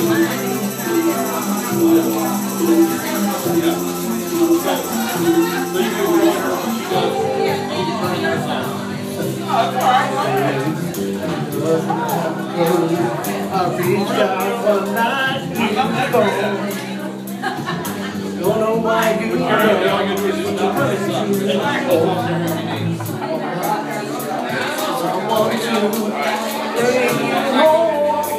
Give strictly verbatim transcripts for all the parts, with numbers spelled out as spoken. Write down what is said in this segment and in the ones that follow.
I reached out one night ago. Don't know why you someone to bring you home.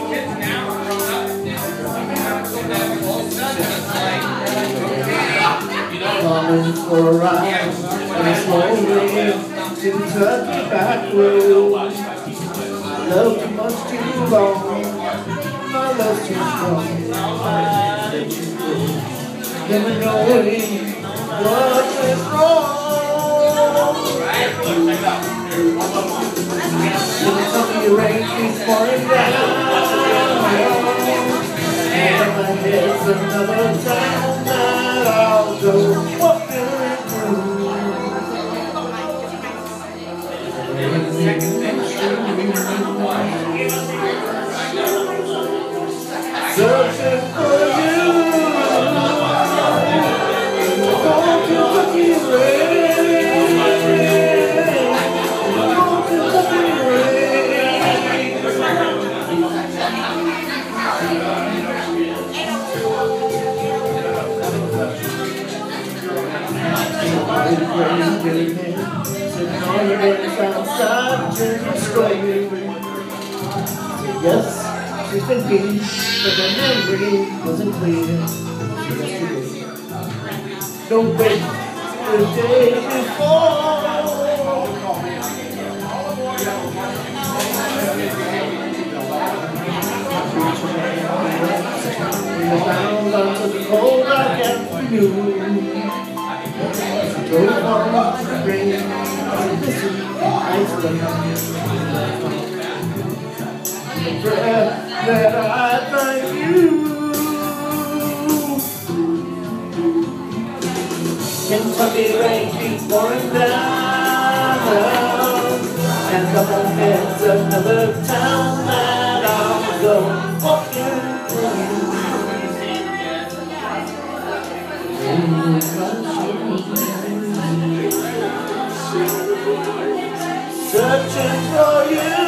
Coming for a ride on a slow wave to Kentucky back road. Love too much too long, my love's too strong. Why did you go? Never knowing what went wrong. Kentucky rain keeps pouring down, and my head's another town that I'll go walking through. Searching for you in the cold Kentucky rain, the cold Kentucky rain. Sitting on the bench outside Jersey Square. Yes, she's thinking, but the memory wasn't clear. Don't wait the day before. We found onto the cold dark afternoon. Drove on the rain, listen, ice the breath that I find you. Kentucky rain keeps pouring down, and up ahead's another town that I'll go walking through. Searching for you.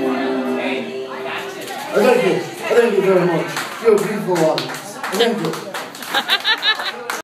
Thank you. Thank you very much. You're a beautiful audience. Thank you.